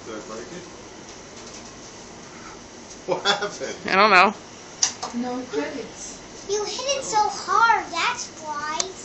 Did I break it? What happened? I don't know. No credits. You hit it so hard, that's why.